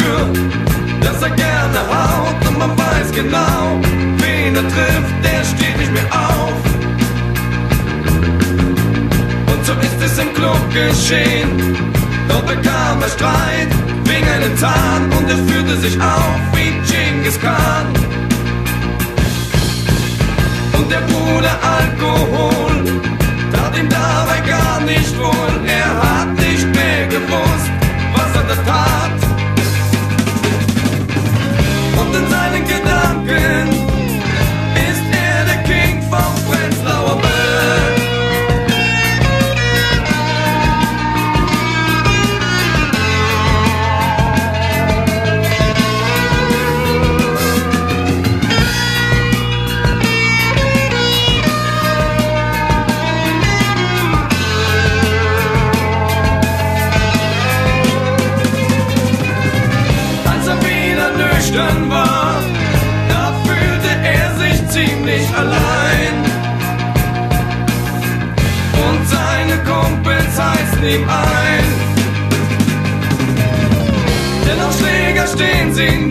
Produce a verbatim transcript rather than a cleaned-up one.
spürt, dass er gerne haut und man weiß genau, wen er trifft, der steht nicht mehr auf. Und so ist es im Club geschehen, dort bekam er Streit wegen einem Zahn und er fühlte sich auf wie Genghis Khan. Und der Bruder Alkohol tat ihm dabei gar nicht wohl, er hat nicht mehr gewusst, was er da tat. Und in seinen Gedanken ist er der King vom Prenzlauer Berg. War, da fühlte er sich ziemlich allein. Und seine Kumpels heißen ihm ein, denn auf Schläger stehen sie